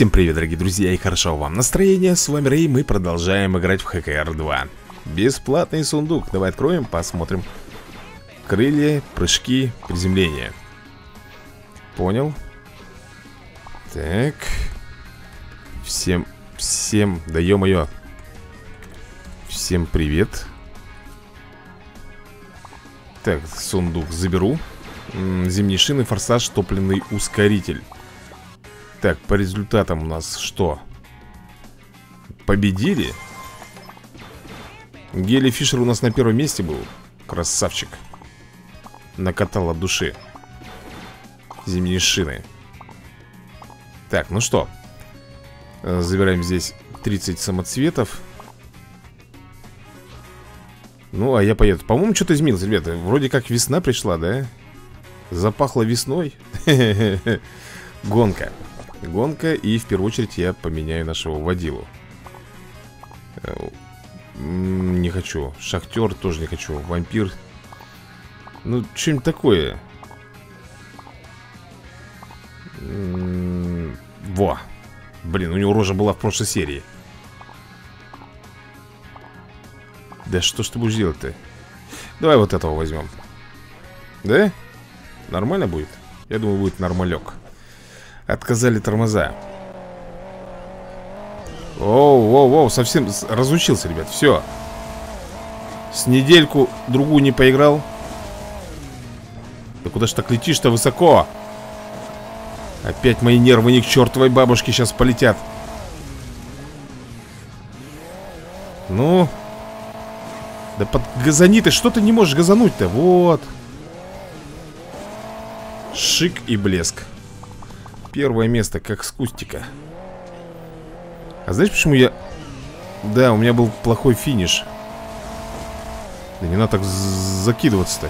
Всем привет, дорогие друзья, и хорошо вам настроение. С вами Рэй, мы продолжаем играть в ХКР 2. Бесплатный сундук. Давай откроем, посмотрим. Крылья, прыжки, приземление. Понял. Так. Всем, да ё-моё. Всем привет. Так, сундук заберу. Зимние шины, форсаж, топливный ускоритель. Так, по результатам у нас что? Победили? Гели Фишер у нас на первом месте был. Красавчик. Накатал от души. Зимние шины. Так, ну что? Забираем здесь 30 самоцветов. Ну, а я поеду. По-моему, что-то изменилось, ребята. Вроде как весна пришла, да? Запахло весной. Гонка. Гонка, и в первую очередь я поменяю нашего водилу. Не хочу. Шахтер тоже не хочу. Вампир. Ну, что-нибудь такое. Во. Блин, у него рожа была в прошлой серии. Да что ж ты будешь делать-то? Давай вот этого возьмем. Да? Нормально будет? Я думаю, будет нормалек. Отказали тормоза. Оу, совсем разучился, ребят, все. С недельку другую не поиграл. Да куда ж так летишь-то высоко? Опять мои нервы ни к чертовой бабушке сейчас полетят. Ну. Да подгазани ты, что ты не можешь газануть-то? Вот. Шик и блеск. Первое место, как с кустика. А знаешь, почему я... Да, у меня был плохой финиш. Да не надо так закидываться-то.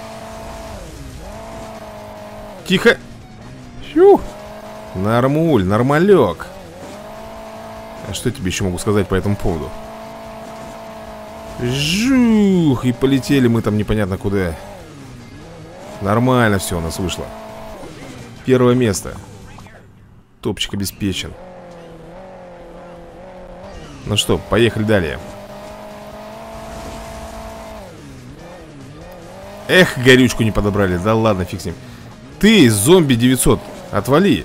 Тихо. Фью. Нормуль, нормалек. А что я тебе еще могу сказать по этому поводу? Жух. И полетели мы там непонятно куда. Нормально все у нас вышло. Первое место. Топчик обеспечен. Ну что, поехали далее. Эх, горючку не подобрали. Да ладно, фиг с ним. Ты, зомби 900, отвали.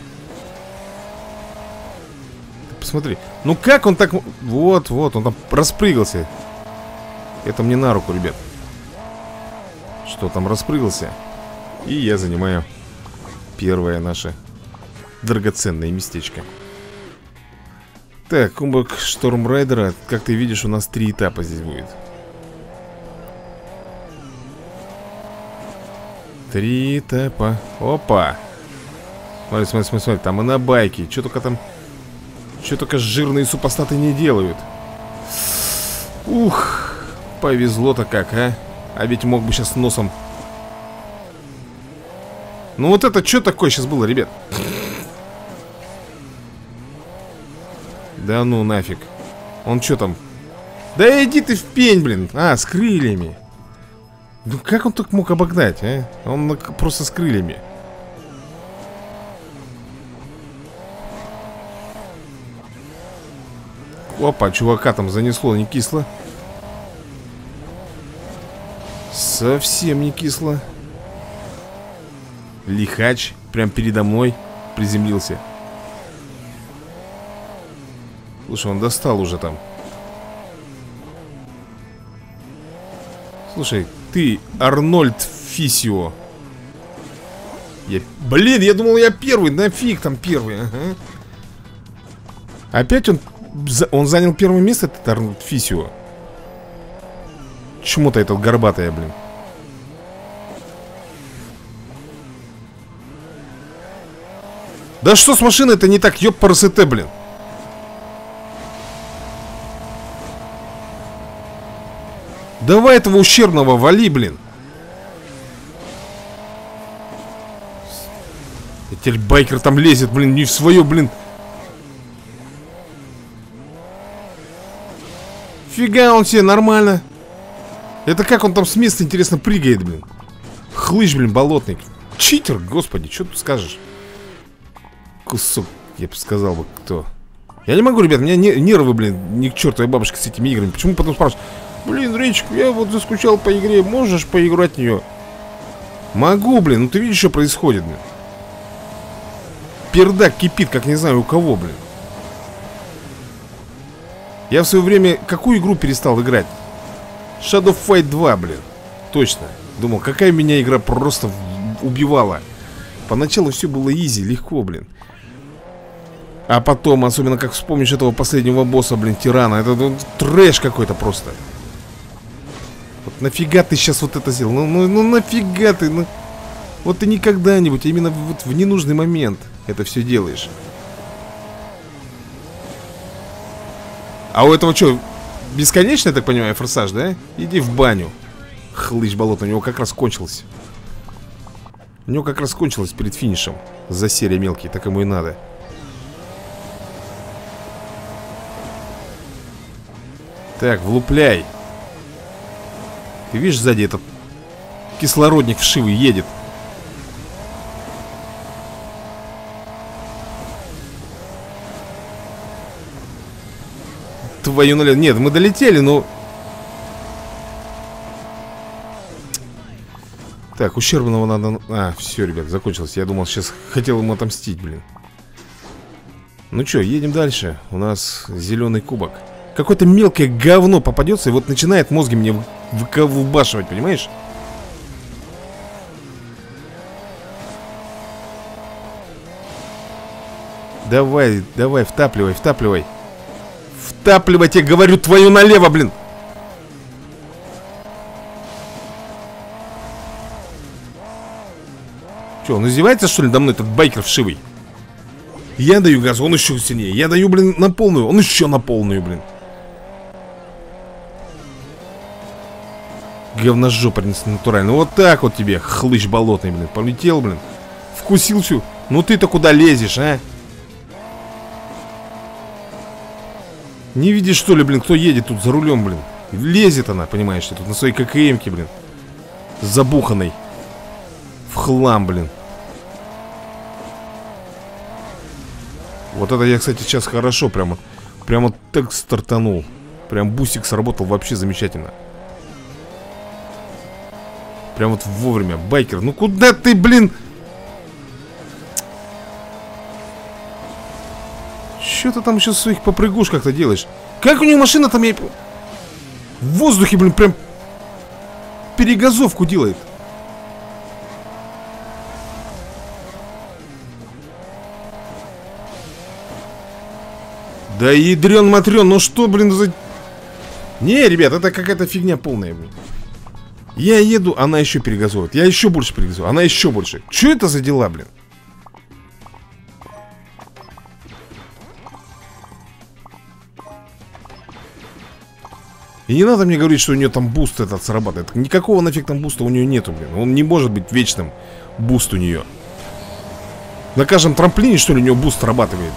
Ты посмотри. Ну как он так... Вот, он там распрыгался. Это мне на руку, ребят. Что там, распрыгался. И я занимаю первое наше драгоценное местечко. Так, кубок Штормрайдера. Как ты видишь, у нас 3 этапа здесь будет. 3 этапа. Опа. Смотри. Там и на байке. Что только жирные супостаты не делают. Ух. Повезло-то как, а. А ведь мог бы сейчас носом. Ну вот это что такое сейчас было, ребят? Да ну нафиг. Он что там? Да иди ты в пень, блин. А, с крыльями. Ну как он так мог обогнать, а? Он просто с крыльями. Опа, чувака там занесло, не кисло. Совсем не кисло. Лихач прям передо мной приземлился. Слушай, он достал уже там. Слушай, ты Арнольд Фисио. Блин, я думал, я первый. Нафиг там первый, ага. Опять он занял первое место, этот Арнольд Фисио. Чему-то этот горбатая, блин. Да что с машиной-то не так, ёпарасете, блин. Давай этого ущербного вали, блин. И теперь байкер там лезет, блин, не в свое, блин. Фига он себе, нормально. Это как он там с места, интересно, прыгает, блин. Хлыщ, блин, болотный. Читер, господи, что тут скажешь. Кусок, я бы сказал бы, кто. Я не могу, ребят, у меня нервы, блин, ни к чертовой бабушке с этими играми. Почему потом спрашивают? Блин, Речик, я вот заскучал по игре, можешь поиграть в нее? Могу, блин, ну ты видишь, что происходит, блин. Пердак кипит, как не знаю у кого, блин. Я в свое время какую игру перестал играть? Shadow Fight 2, блин. Точно. Думал, какая меня игра просто убивала. Поначалу все было изи, легко, блин. А потом, особенно как вспомнишь этого последнего босса, блин, тирана. Это трэш какой-то просто. Вот нафига ты сейчас вот это сделал? Ну нафига ты? Ну, вот ты не когда-нибудь, а именно вот в ненужный момент это все делаешь. А у этого что, бесконечно, я так понимаю, форсаж, да? Иди в баню. Хлыщ болото, у него как раз кончилось. У него как раз кончилось перед финишем. За серия мелкий, так ему и надо. Так, влупляй. Ты видишь, сзади этот кислородник вшивый едет. Твою налево. Нет, мы долетели, но... Так, ущербного надо... А, все, ребят, закончилось. Я думал, сейчас хотел ему отомстить, блин. Ну что, едем дальше. У нас зеленый кубок. Какое-то мелкое говно попадется и вот начинает мозги мне выбашивать, понимаешь? Давай, давай, втапливай, втапливай. Втапливай, я говорю, твою налево, блин. Че, он издевается, что ли, надо мной этот байкер вшивый? Я даю газ, он еще сильнее. Я даю, блин, на полную, он еще на полную, блин. Говножопа натурально. Вот так вот тебе, хлыщ болотный, блин. Полетел, блин. Вкусил всю. Ну ты-то куда лезешь, а? Не видишь, что ли, блин, кто едет тут за рулем, блин? Лезет она, понимаешь, тут на своей ККМ-ке, блин. Забуханной. В хлам, блин. Вот это я, кстати, сейчас хорошо прямо так стартанул. Прям бустик сработал вообще замечательно. Прям вот вовремя. Байкер, ну куда ты, блин? Что ты там сейчас в своих попрыгушках-то делаешь? Как у нее машина там в воздухе, блин, прям перегазовку делает. Да ядрен-матрен, ну что, блин, за... Не, ребят, это какая-то фигня полная, блин. Я еду, она еще перегазовывает. Я еще больше перегазовываю, она еще больше. Что это за дела, блин? И не надо мне говорить, что у нее там буст этот срабатывает. Никакого нафиг там буста у нее нету, блин. Он не может быть вечным, буст у нее. На каждом трамплине, что ли, у нее буст срабатывает.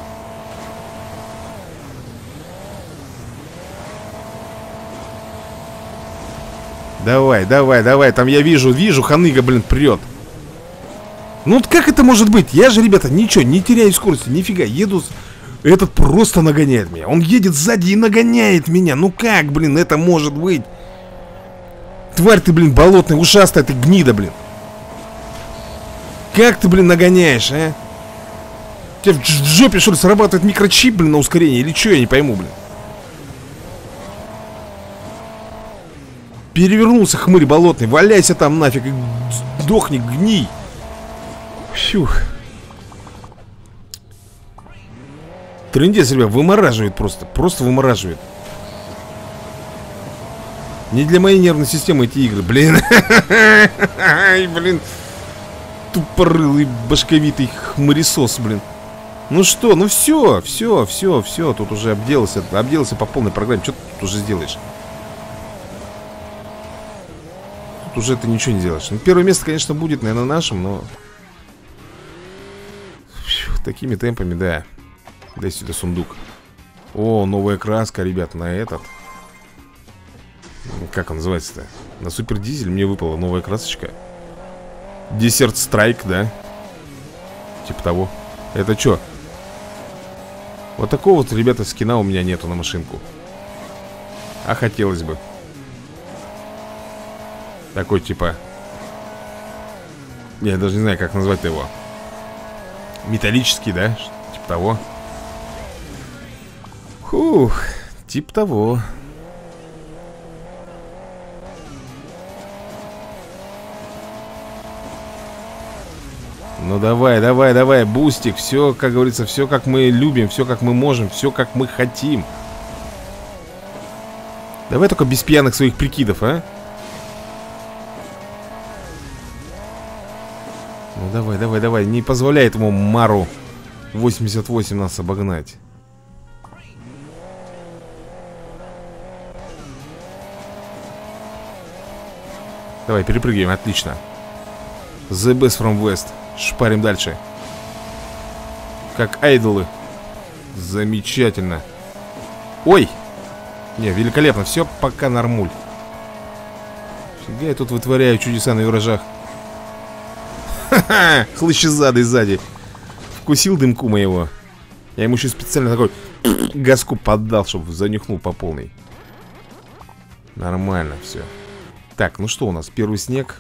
Давай, давай, давай. Там я вижу, ханыга, блин, прет. Ну вот как это может быть? Я же, ребята, ничего, не теряю скорости, нифига. Еду, этот просто нагоняет меня. Он едет сзади и нагоняет меня. Ну как, блин, это может быть? Тварь ты, блин, болотная, ушастая ты, гнида, блин. Как ты, блин, нагоняешь, а? У тебя в жопе, что ли, срабатывает микрочип, блин, на ускорение? Или что, я не пойму, блин. Перевернулся, хмырь болотный. Валяйся там нафиг. Сдохни, гний. Фух. Трындец, ребят, вымораживает просто. Просто вымораживает. Не для моей нервной системы эти игры. Блин. Ай, блин. Тупорылый, башковитый хмыресос, блин. Ну что, ну все. Тут уже обделался по полной программе. Что ты тут уже сделаешь? Уже ты ничего не делаешь. Ну, первое место, конечно, будет, наверное, нашим, но... Фью, такими темпами, да. Дай сюда сундук. О, новая краска, ребят, на этот. Как он называется-то? На супер дизель мне выпала новая красочка. Десерт Страйк, да? Типа того. Это что? Вот такого вот, ребята, скина у меня нету на машинку. А хотелось бы. Такой типа... Я даже не знаю, как назвать его. Металлический, да? Типа того. Фух, типа того. Ну давай, давай, давай, бустик. Все, как говорится, все как мы любим, все как мы можем, все как мы хотим. Давай только без пьяных своих прикидов, а? Ну давай, давай, давай. Не позволяй этому Мару 88 нас обогнать. Давай, перепрыгиваем, отлично. The best from west. Шпарим дальше. Как айдолы. Замечательно. Ой! Не, великолепно, все пока нормуль. Фига я тут вытворяю чудеса на виражах. Ха-ха! Хлыщезадый сзади. Вкусил дымку моего. Я ему еще специально такой газку поддал, чтобы занюхнул по полной. Нормально все. Так, ну что у нас? Первый снег.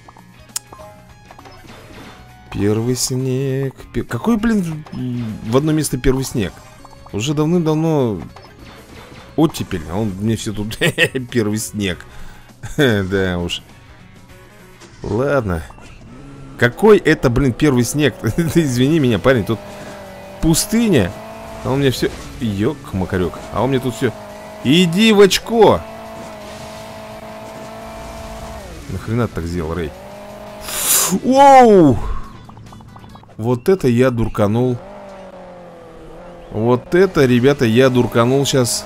Первый снег. Какой, блин, в одно место первый снег? Уже давным-давно оттепель, а он мне все тут первый снег. Да уж. Ладно. Какой это, блин, первый снег? Ты извини меня, парень, тут пустыня. А он мне все... Ёк-макарёк. А он мне тут все... Иди в очко! Нахрена ты так сделал, Рэй? Воу! Вот это я дурканул. Вот это, ребята, я дурканул сейчас.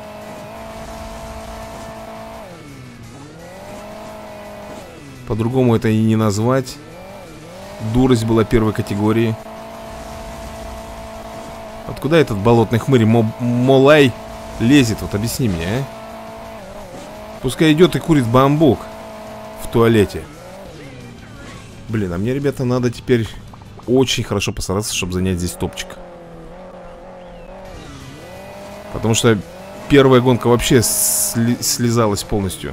По-другому это и не назвать. Дурость была первой категории. Откуда этот болотный хмырь Молай лезет? Вот объясни мне, а? Пускай идет и курит бамбук в туалете. Блин, а мне, ребята, надо теперь очень хорошо постараться, чтобы занять здесь топчик. Потому что первая гонка вообще слезалась полностью.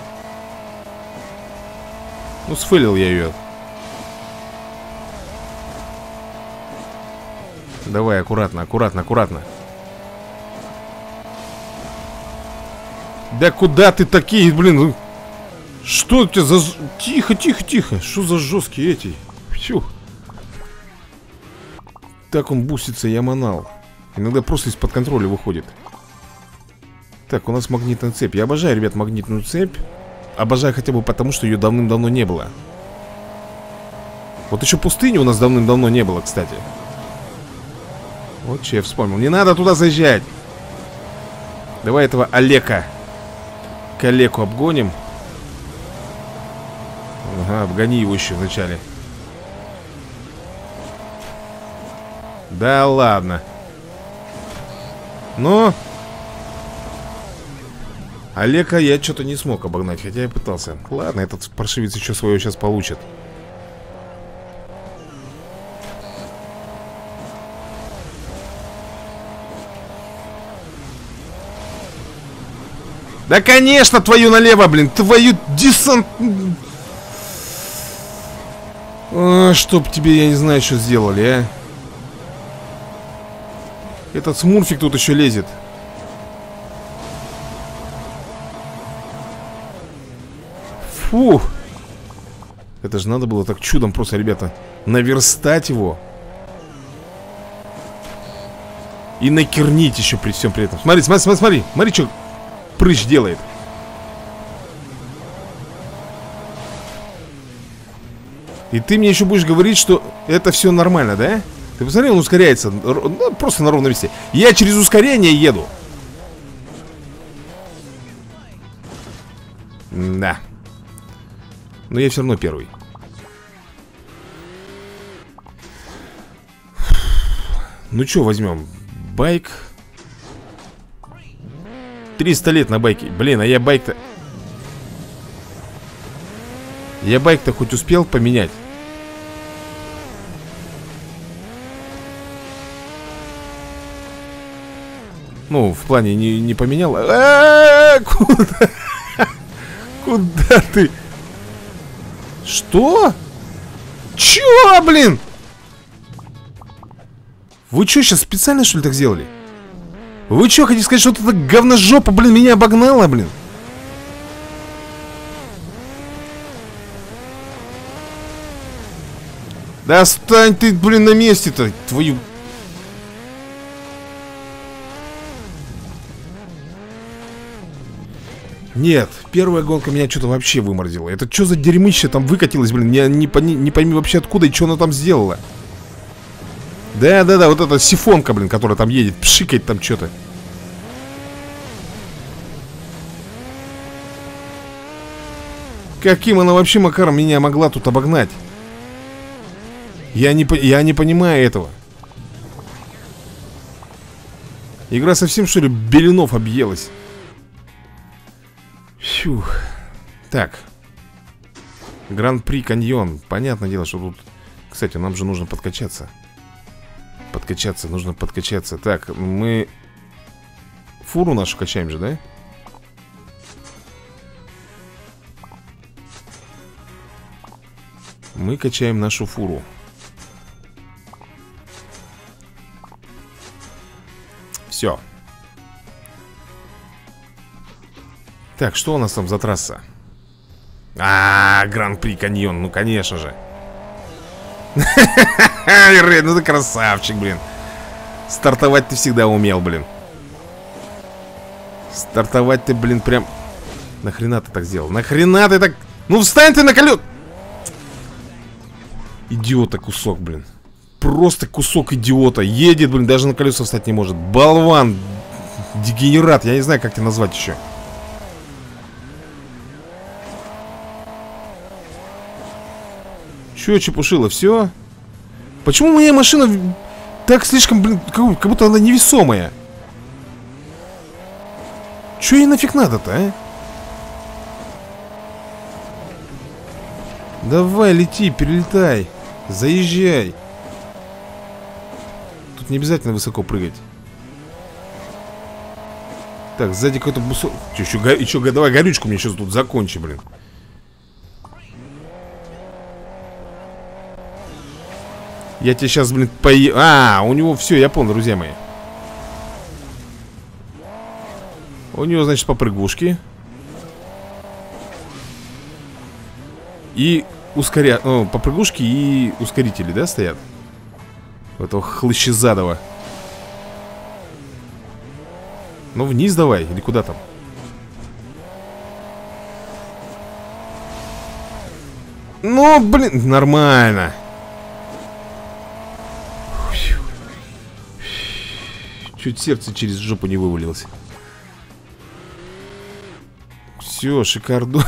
Ну, сфейлил я ее. Давай, аккуратно, аккуратно, аккуратно. Да куда ты такие, блин? Что у тебя за... Тихо, тихо, тихо. Что за жесткие эти? Фью. Так он бустится, я манал. Иногда просто из-под контроля выходит. Так, у нас магнитная цепь. Я обожаю, ребят, магнитную цепь. Обожаю хотя бы потому, что ее давным-давно не было. Вот еще пустыни у нас давным-давно не было, кстати. Вот что я вспомнил. Не надо туда заезжать. Давай этого Олега Калеку обгоним. Ага, обгони его еще вначале. Да ладно. Но Олега я что-то не смог обогнать, хотя я пытался. Ладно, этот паршивец еще своего сейчас получит. Да, конечно, твою налево, блин. Твою десант... чтоб тебе, я не знаю, что сделали, а. Этот смурфик тут еще лезет. Фу. Это же надо было так чудом просто, ребята, наверстать его. И накернить еще при всем при этом. Смотри, смотри, смотри, смотри. Смотри, что прыщ делает. И ты мне еще будешь говорить, что это все нормально, да? Ты посмотри, он ускоряется, ну, просто на ровном месте. Я через ускорение еду. Да. Но я все равно первый. Ну что возьмем? Байк. 300 лет на байке. Блин, а я байк-то... Я байк-то хоть успел поменять? Ну, в плане не поменял. Куда? Куда ты? Что? Чё, блин? Вы чё, сейчас специально, что ли, так сделали? Вы чё, хотите сказать, что эта говножопа, блин, меня обогнала, блин? Да стань ты, блин, на месте-то, твою... Нет, первая гонка меня что-то вообще вымордила. Это что за дерьмище там выкатилось, блин? Я не пойми вообще откуда и что она там сделала. Да-да-да, вот эта сифонка, блин, которая там едет, пшикает там что-то. Каким она вообще макаром меня могла тут обогнать? Я не понимаю этого. Игра совсем, что ли, беленов объелась? Фух. Так. Гран-при каньон. Понятное дело, что тут... Кстати, нам же нужно подкачаться. Нужно подкачаться. Так, мы... Фуру нашу качаем же, да? Мы качаем нашу фуру. Все. Так, что у нас там за трасса? Гран-при каньон, ну конечно же. Ред, ну ты красавчик, блин. Стартовать ты всегда умел, блин. Стартовать ты, блин, прям... Нахрена ты так сделал? Нахрена ты так... Ну встань ты на колес! Идиота кусок, блин. Просто кусок идиота. Едет, блин, даже на колеса встать не может. Болван. Дегенерат, я не знаю, как тебя назвать еще. Че, чепушила, все? Почему моя машина так слишком, блин, как будто она невесомая? Че ей нафиг надо-то, а? Давай, лети, перелетай. Заезжай. Тут не обязательно высоко прыгать. Так, сзади какой-то бусок. Че, давай горючку мне сейчас тут закончи, блин. Я тебе сейчас, блин, у него все, я понял, друзья мои. У него, значит, попрыгушки. И попрыгушки и ускорители, да, стоят? У этого хлыщезадого. Ну, вниз давай, или куда там? Ну, блин, нормально. Чуть сердце через жопу не вывалилось. Все, шикардо.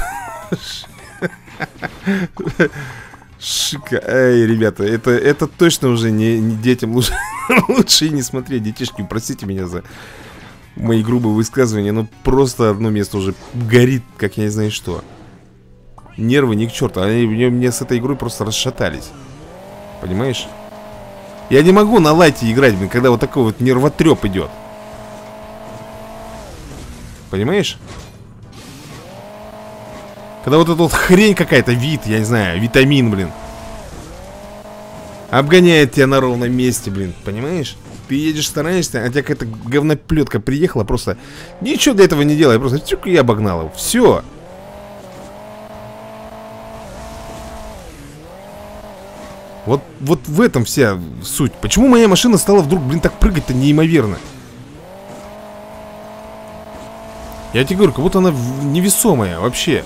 Эй, ребята, это точно уже не детям лучше и не смотреть. Детишки, простите меня за мои грубые высказывания, но просто одно место уже горит, как я не знаю что. Нервы ни к черту. Они мне с этой игрой просто расшатались. Понимаешь? Я не могу на лайте играть, блин, когда вот такой вот нервотреп идет. Понимаешь? Когда вот эта вот хрень какая-то, вид, я не знаю, витамин, блин, обгоняет тебя на ровном месте, блин, понимаешь? Ты едешь, стараешься, а тебя какая-то говноплетка приехала, просто ничего для этого не делай, просто тюк, и обогнала. Все. Вот в этом вся суть. Почему моя машина стала вдруг, блин, так прыгать-то неимоверно? Я тебе говорю, как будто она невесомая вообще.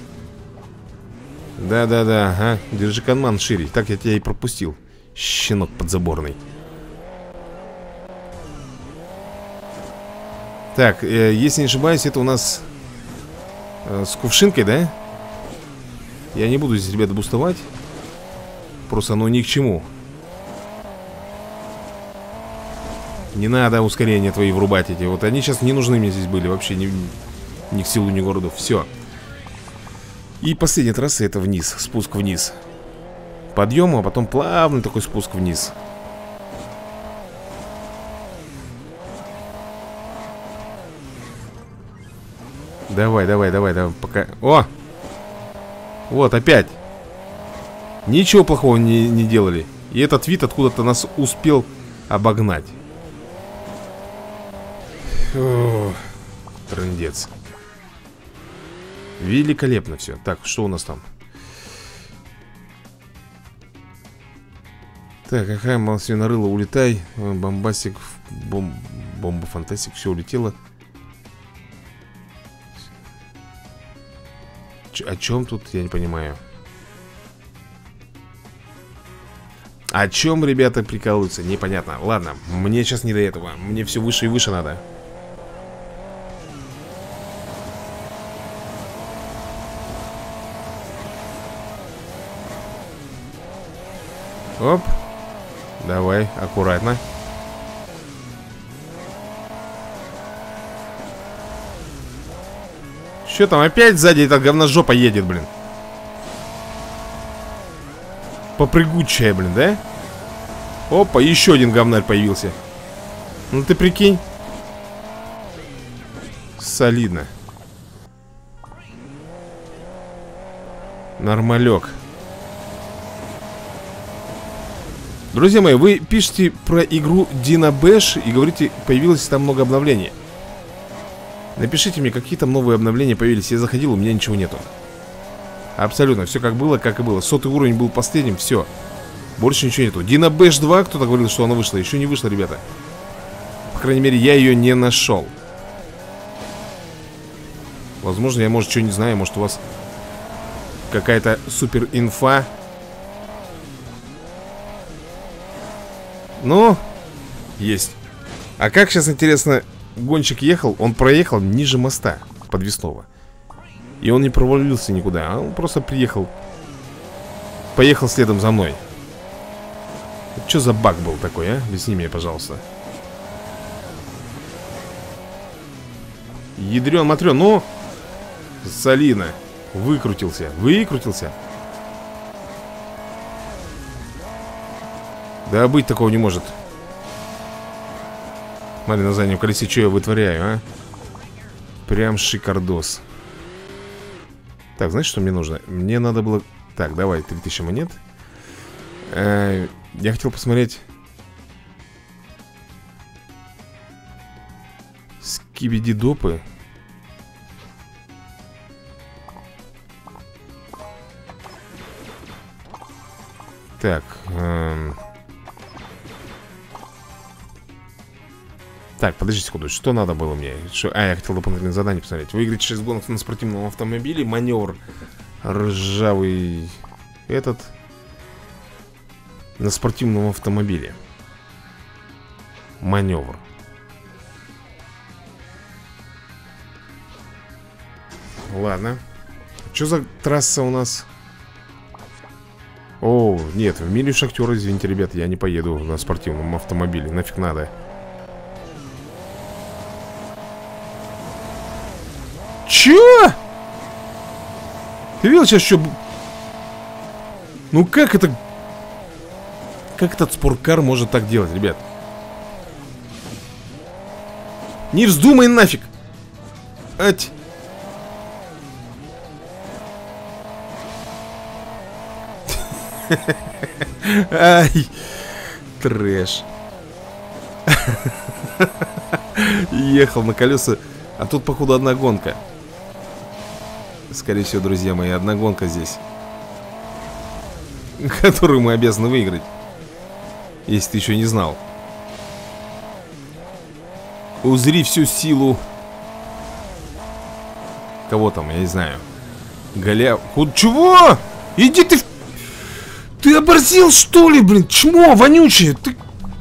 Да-да-да, ага. Держи карман шире. Так я тебя и пропустил. Щенок подзаборный. Так, если не ошибаюсь, это у нас с кувшинкой, да? Я не буду здесь, ребята, бустовать. Просто оно ни к чему. Не надо ускорения твои врубать эти. Вот они сейчас не нужны мне здесь были. Вообще ни к силу, ни к городу. Все. И последняя трасса — это вниз. Спуск вниз. Подъем, а потом плавный такой спуск вниз. Давай, давай, давай, давай, пока... О! Вот, опять. Ничего плохого не делали. И этот вид откуда-то нас успел обогнать. Фу, трындец. Великолепно все. Так, что у нас там? Так, ага, малосвинорыло, улетай. Бомбастик, бомба фантастик, все улетело. О чем тут, я не понимаю. О чем ребята прикалываются, непонятно. Ладно, мне сейчас не до этого. Мне все выше и выше надо. Оп. Давай, аккуратно. Что там, опять сзади эта говножопа едет, блин? Попрыгучая, блин, да? Опа, еще один говнарь появился. Ну ты прикинь. Солидно. Нормалек. Друзья мои, вы пишете про игру Dino Bash и говорите, появилось там много обновлений. Напишите мне, какие там новые обновления появились. Я заходил, у меня ничего нету. Абсолютно, все как было, как и было. 100-й уровень был последним, все. Больше ничего нету. Dino Bash 2, кто-то говорил, что она вышла. Еще не вышла, ребята. По крайней мере, я ее не нашел. Возможно, я, может, что не знаю. Может, у вас какая-то супер инфа. Ну, есть. А как сейчас, интересно, гонщик ехал? Он проехал ниже моста подвесного. И он не провалился никуда, а он просто приехал. Поехал следом за мной. Что за баг был такой, а? Объясни мне, пожалуйста. Ядрен-матрен, ну, солидно. Выкрутился, выкрутился. Да быть такого не может. Смотри, на заднем колесе, что я вытворяю, а? Прям шикардос. Так, знаешь, что мне нужно? Мне надо было... Так, давай, 3000 монет. Я хотел посмотреть... Скибиди-допы. Так, так, подожди секунду, что надо было мне? Я хотел дополнительное задание посмотреть. Выиграть 6 гонок на спортивном автомобиле. Маневр ржавый. Этот на спортивном автомобиле. Маневр. Ладно. Что за трасса у нас? О, нет, в милю шахтера, извините, ребят, я не поеду на спортивном автомобиле. Нафиг надо. Чё? Ты видел сейчас, что... Ну как это... Как этот спорткар может так делать, ребят? Не вздумай нафиг. Ать. Ай. Трэш. Ехал на колеса. А тут, походу, одна гонка. Скорее всего, друзья мои, одна гонка здесь, которую мы обязаны выиграть. Если ты еще не знал. Узри всю силу. Кого там, я не знаю. Чего? Иди ты... Ты оборзел, что ли, блин? Чмо вонючее. Ты...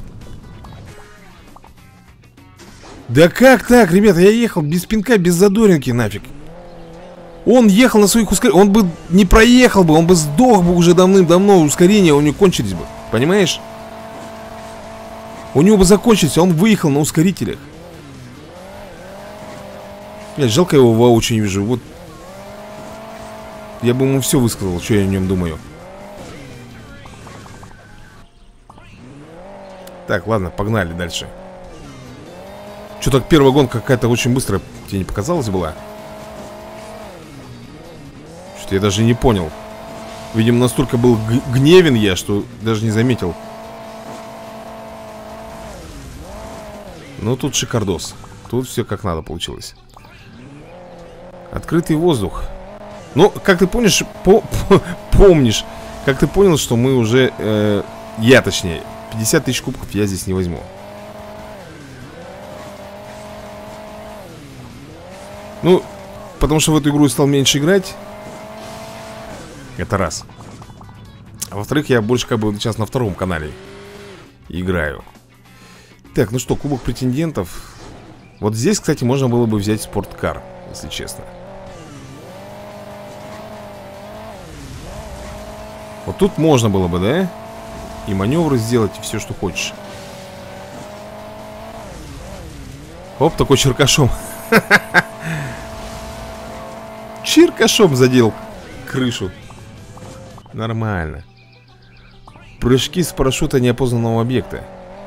Да как так, ребята? Я ехал без пинка, без задоринки, нафиг. Он ехал на своих ускорениях. Он бы не проехал бы, он бы сдох бы уже давным-давно. Ускорения у него кончились бы. Понимаешь? У него бы закончились, а он выехал на ускорителях. Блядь, жалко его воочию не вижу. Вот. Я бы ему все высказал, что я о нем думаю. Так, ладно, погнали дальше. Что-то первая гонка какая-то очень быстрая. Тебе не показалось была? Что-то я даже не понял. Видимо, настолько был гневен я, что даже не заметил. Ну, тут шикардос. Тут все как надо получилось. Открытый воздух. Ну, как ты помнишь, помнишь, как ты понял, что мы уже, я точнее, 50 тысяч кубков я здесь не возьму. Ну, потому что в эту игру я стал меньше играть. Это раз. А во-вторых, я больше как бы сейчас на втором канале играю. Так, ну что, кубок претендентов. Вот здесь, кстати, можно было бы взять спорткар, если честно. Вот тут можно было бы, да? И маневры сделать, и все, что хочешь. Оп, такой черкашом. Черкашом задел крышу. Нормально. Прыжки с парашюта неопознанного объекта.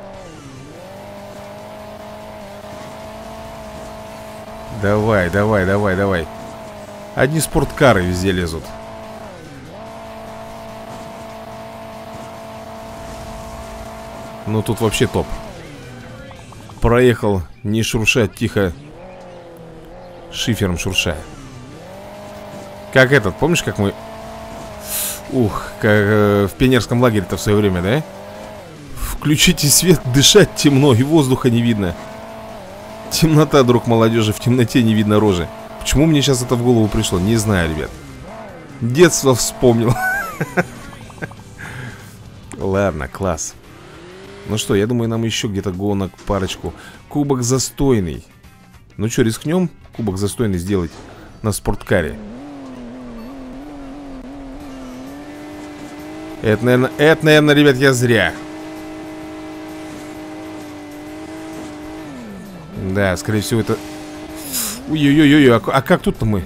Давай, давай, давай, давай. Одни спорткары везде лезут. Ну тут вообще топ. Проехал, не шурша, тихо. Шифером шурша. Как этот, помнишь, как мы... Ух, как в пионерском лагере-то в свое время, да? Включите свет, дышать темно и воздуха не видно. Темнота, друг молодежи, в темноте не видно рожи. Почему мне сейчас это в голову пришло? Не знаю, ребят. Детство вспомнил. Ладно, класс. Ну что, я думаю, нам еще где-то гонок парочку. Кубок застойный. Ну что, рискнем кубок застойный сделать на спорткаре? Это, наверное, ребят, я зря. Да, скорее всего, это... Ой-ой-ой-ой, а как тут-то мы?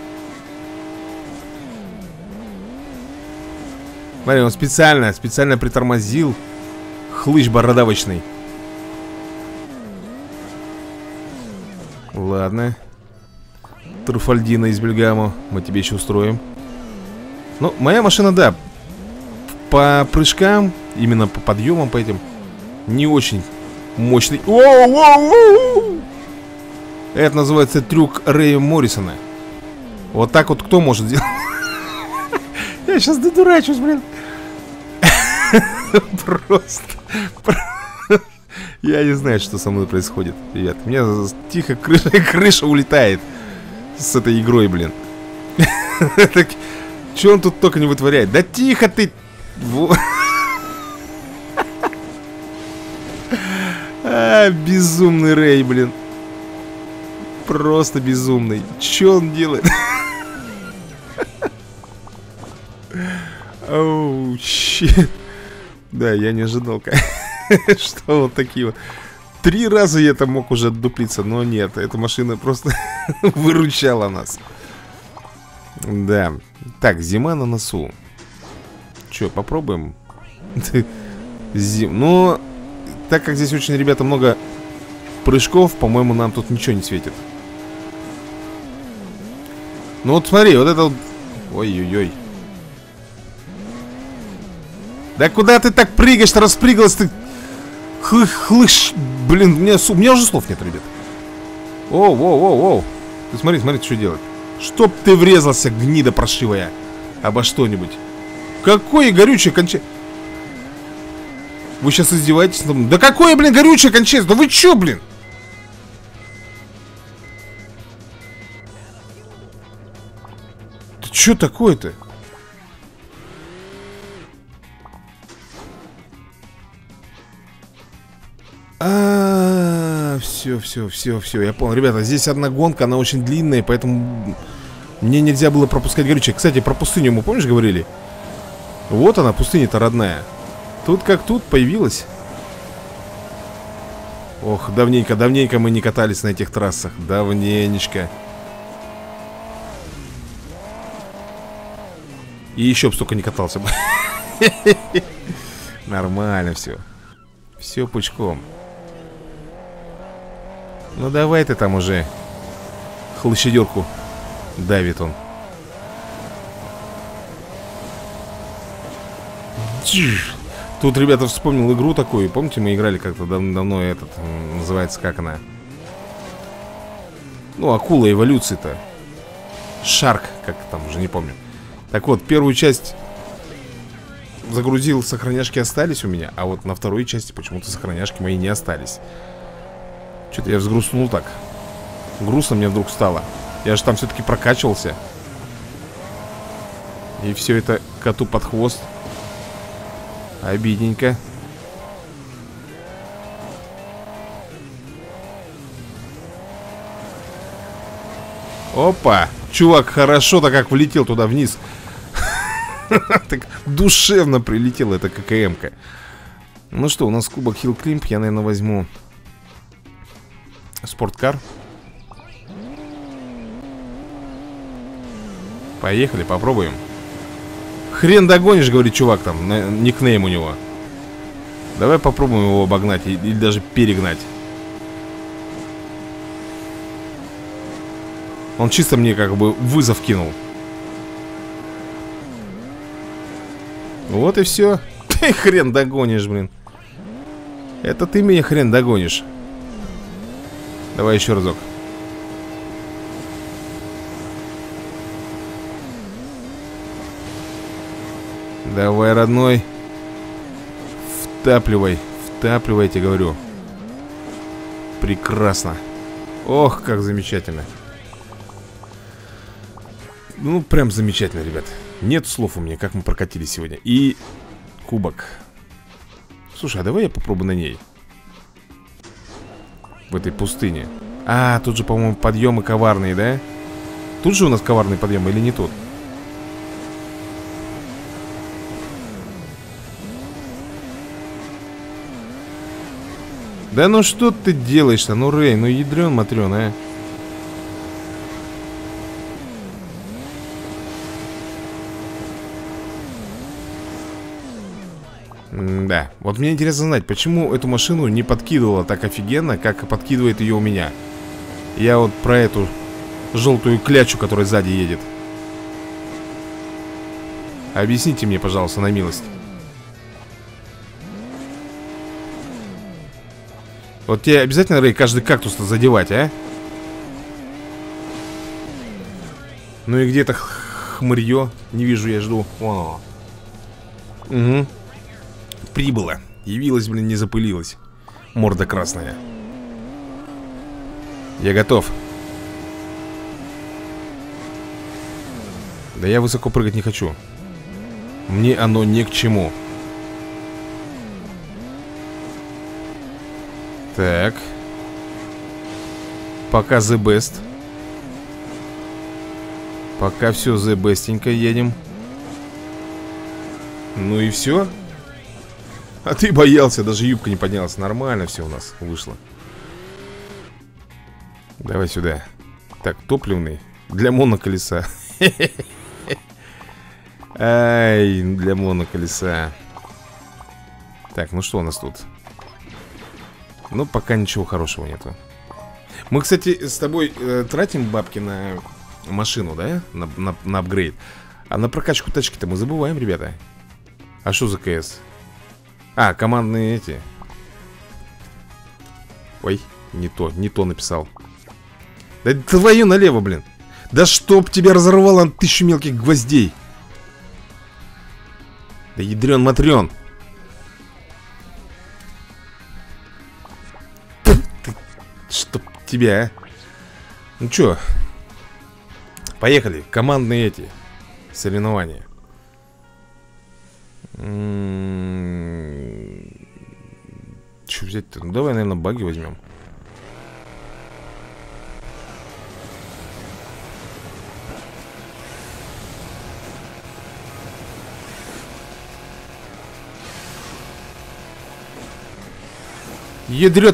Смотри, он специально притормозил. Хлыщ бородавочный. Ладно. Труфальдино из Бельгамо мы тебе еще устроим. Ну, моя машина, да, по прыжкам, именно по подъемам, по этим, не очень мощный. Воу-воу-воу! Это называется трюк Рэя Моррисона. Вот так вот кто может сделать? Я сейчас додурачусь, блин. Просто. Я не знаю, что со мной происходит, ребят. У меня тихо крыша улетает с этой игрой, блин. Че он тут только не вытворяет? Да тихо ты. Безумный Рэй, блин. Просто безумный. Че он делает? Оу, щит. Да, я не ожидал, что вот такие вот. 3 раза я там мог уже отдуплиться, но нет, эта машина просто выручала нас. Да. Так, зима на носу. Че, попробуем? Ну, так как здесь очень, ребята, много прыжков, по-моему, нам тут ничего не светит. Ну вот смотри, вот это... Ой-ой-ой. Да куда ты так прыгаешь-то, распрыгалась ты? Хлыш, блин, у меня уже слов нет, ребят. Оу. Ты смотри, что делать. Чтоб ты врезался, гнида паршивая, обо что-нибудь. Какое горючее кончается? Вы сейчас издеваетесь? Да какое, блин, горючее кончается? Да вы чё, блин? Ты чё такое-то? Все, я понял. Ребята, здесь одна гонка, она очень длинная, поэтому мне нельзя было пропускать горючее. Кстати, про пустыню мы, помнишь, говорили? Вот она, пустыня-то родная. Тут как тут появилась. Ох, давненько мы не катались на этих трассах. Давненечко. И еще б столько не катался бы. Нормально все. Все пучком. Ну давай ты там уже. Хлыщедерку давит он. Тут, ребята, вспомнил игру такую. Помните, мы играли как-то давно этот, называется, как она? Ну, акула эволюции-то. Шарк, как там, уже не помню. Так вот, первую часть загрузил, сохраняшки остались у меня. А вот на второй части почему-то сохраняшки мои не остались. Что-то я взгрустнул так. Грустно мне вдруг стало. Я же там все-таки прокачивался. И все это коту под хвост. Обидненько. Опа! Чувак хорошо-то как влетел туда вниз. Так душевно прилетела эта ККМ-ка. Ну что, у нас кубок Hill Climb. Я, наверное, возьму спорткар. Поехали, попробуем. Хрен догонишь, говорит чувак там, никнейм у него. Давай попробуем его обогнать или даже перегнать. Он чисто мне как бы вызов кинул. Вот и все. Ты хрен догонишь, блин. Это ты меня хрен догонишь. Давай еще разок. Давай, родной. Втапливай. Втапливай, я тебе говорю. Прекрасно. Ох, как замечательно. Ну, прям замечательно, ребят. Нет слов у меня, как мы прокатились сегодня. И кубок. Слушай, а давай я попробую на ней. В этой пустыне. А, тут же, по-моему, подъемы коварные, да? Тут же у нас коварный подъем или не тут? Да ну что ты делаешь-то? Ну, Рэй, ну ядрен-матрен, а. Да, вот мне интересно знать, почему эту машину не подкидывала так офигенно, как подкидывает ее у меня. Я вот про эту желтую клячу, которая сзади едет. Объясните мне, пожалуйста, на милость. Вот тебе обязательно, Рэй, каждый кактус-то задевать, а? Ну и где-то хмырье. Не вижу, я жду. О. Угу. Прибыла. Явилась, блин, не запылилась. Морда красная. Я готов. Да я высоко прыгать не хочу. Мне оно ни к чему. Так. Пока the best. Пока все the bestенько едем. Ну и все. А ты боялся, даже юбка не поднялась. Нормально все у нас вышло. Давай сюда. Так, топливный. Для моноколеса. Ай, для моноколеса. Так, ну что у нас тут? Ну, пока ничего хорошего нету. Мы, кстати, с тобой тратим бабки на машину, да? На апгрейд. А на прокачку тачки-то мы забываем, ребята. А что за КС? А, командные эти. Ой, не то написал. Да твою налево, блин. Да чтоб тебя разорвало на 1000 мелких гвоздей. Да ядрен-матрен. Чтоб тебя, а. Ну чё, поехали, командные эти соревнования. Чё взять-то? Ну давай, наверное, баги возьмем. Ядрен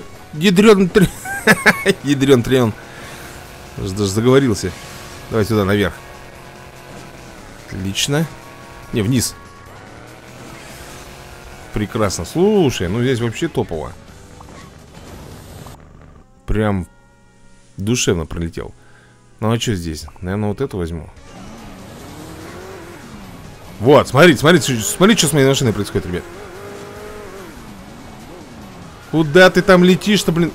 трен. Даже заговорился. Давай сюда, наверх. Отлично. Не, вниз. Прекрасно. Слушай, ну здесь вообще топово. Прям душевно пролетел. Ну а что здесь? Наверное, вот эту возьму. Вот, смотрите, смотрите, смотрите, что с моей машиной происходит, ребят. Куда ты там летишь-то, блин?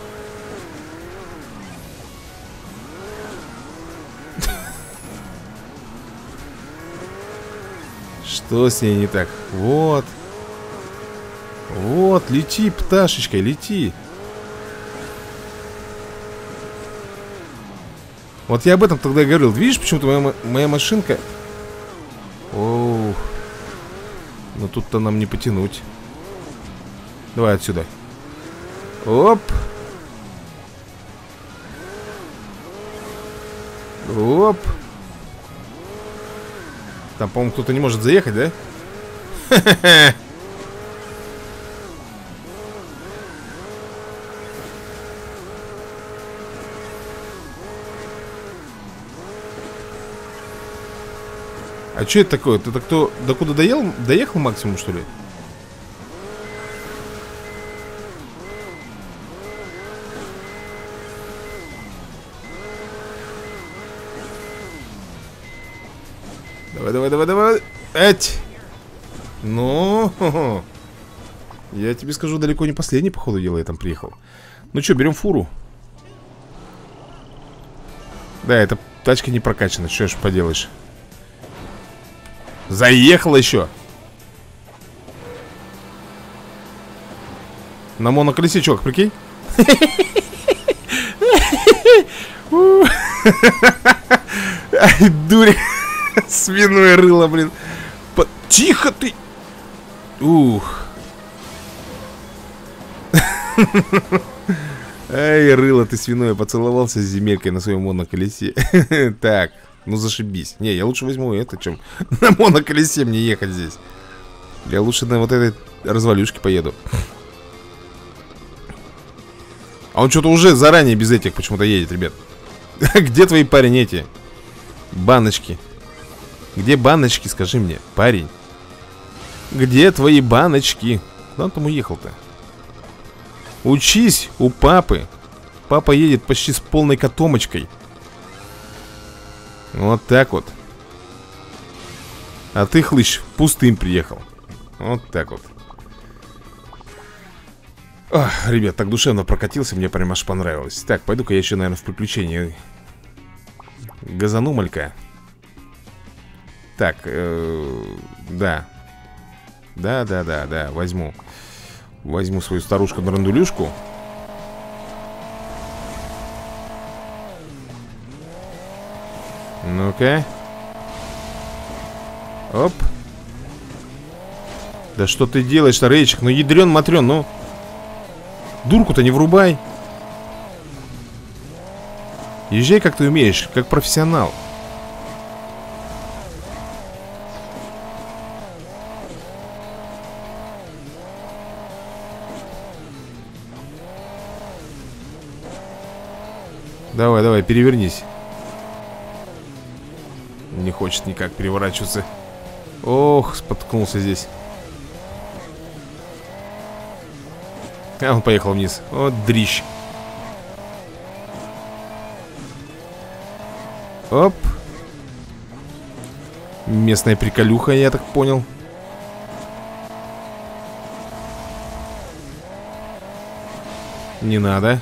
Что с ней не так? Вот. Вот, лети, пташечкой, лети. Вот я об этом тогда и говорил. Видишь, почему-то моя машинка... Оу. Но тут-то нам не потянуть. Давай отсюда. Оп. Оп. Там, по-моему, кто-то не может заехать, да? Ха-ха-ха. А что это такое? Ты-то кто, докуда доехал максимум, что ли? Давай, давай, давай, давай. Эть! Ну, я тебе скажу, далеко не последний, по ходу дела, я там приехал. Ну что, берем фуру. Да, эта тачка не прокачана, что ж поделаешь. Заехала еще. На моноколесе, чувак, прикинь. Ай, дурик. Свиное рыло, блин. Тихо ты. Ух. Ай, рыло ты свиное. Поцеловался с земелькой на своем моноколесе. Так, ну зашибись. Не, я лучше возьму это, чем на моноколесе мне ехать здесь. Я лучше на вот этой развалюшке поеду. А он что-то уже заранее без этих почему-то едет, ребят. Где твои, парень, эти баночки? Где баночки, скажи мне, парень? Где твои баночки? Куда он там уехал-то? Учись у папы. Папа едет почти с полной котомочкой. Вот так вот. А ты, хлыщ, пустым приехал. Вот так вот. Ох, ребят, так душевно прокатился, мне прям аж понравилось. Так, пойду-ка я еще, наверное, в приключения газану малька. Так, да. Да, возьму. Возьму свою старушку-драндулюшку. Ну-ка. Оп. Да что ты делаешь-то, Рейчик? Ну, ядрен-матрен, ну. Дурку-то не врубай. Езжай, как ты умеешь, как профессионал. Давай, давай, перевернись. Не хочет никак переворачиваться. Ох, споткнулся здесь. А, он поехал вниз. Вот дрищ. Оп. Местная приколюха, я так понял. Не надо.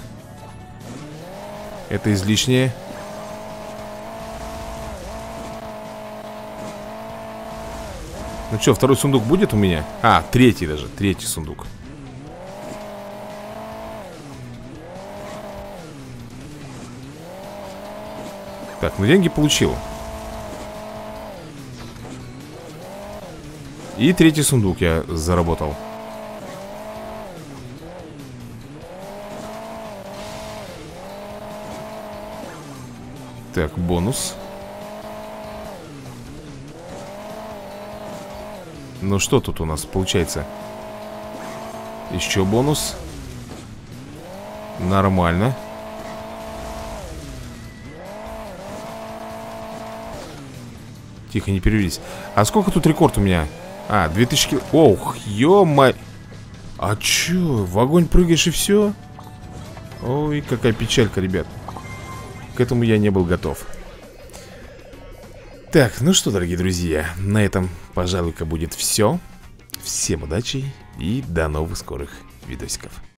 Это излишнее. Ну что, второй сундук будет у меня? А, третий даже, третий сундук. Так, ну деньги получил. И третий сундук я заработал. Так, бонус. Ну что тут у нас получается? Еще бонус. Нормально. Тихо, не перевелись. А сколько тут рекорд у меня? А, 2000 кило. Ох, ё-моё. А чё, в огонь прыгаешь и все? Ой, какая печалька, ребят. К этому я не был готов. Так, ну что, дорогие друзья, на этом, пожалуй-ка, будет все. Всем удачи и до новых скорых видосиков.